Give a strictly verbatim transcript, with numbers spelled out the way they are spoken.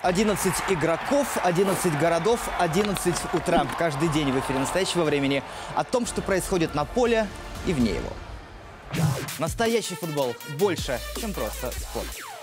одиннадцать игроков, одиннадцать городов, одиннадцать утра. Каждый день в эфире настоящего времени о том, что происходит на поле и вне его. Настоящий футбол больше, чем просто спорт.